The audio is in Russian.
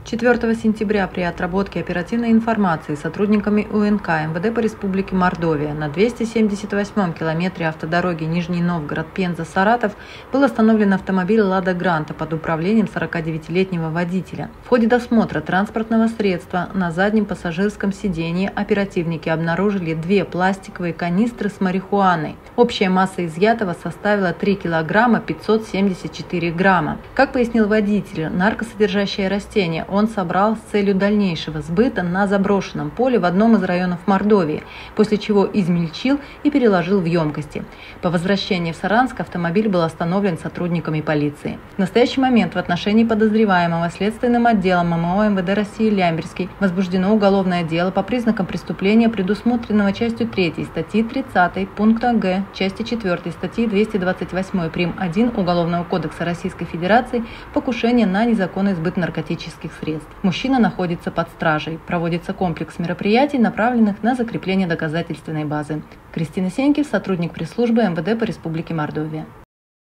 4 сентября при отработке оперативной информации сотрудниками УНК МВД по Республике Мордовия на 278-м километре автодороги Нижний Новгород-Пенза-Саратов был остановлен автомобиль «Лада Гранта» под управлением 49-летнего водителя. В ходе досмотра транспортного средства на заднем пассажирском сидении оперативники обнаружили 2 пластиковые канистры с марихуаной. Общая масса изъятого составила 3 килограмма 574 грамма. Как пояснил водитель, наркосодержащее растение он собрал с целью дальнейшего сбыта на заброшенном поле в одном из районов Мордовии, после чего измельчил и переложил в емкости. По возвращении в Саранск автомобиль был остановлен сотрудниками полиции. В настоящий момент в отношении подозреваемого Следственным отделом ММО МВД России Лямберский возбуждено уголовное дело по признакам преступления, предусмотренного частью 3 статьи 30 пункта Г, части 4 статьи 228 прим. 1 Уголовного кодекса Российской Федерации «Покушение на незаконный сбыт наркотических средств». Мужчина находится под стражей. Проводится комплекс мероприятий, направленных на закрепление доказательственной базы. Кристина Сенькив, сотрудник пресс-службы МВД по Республике Мордовия.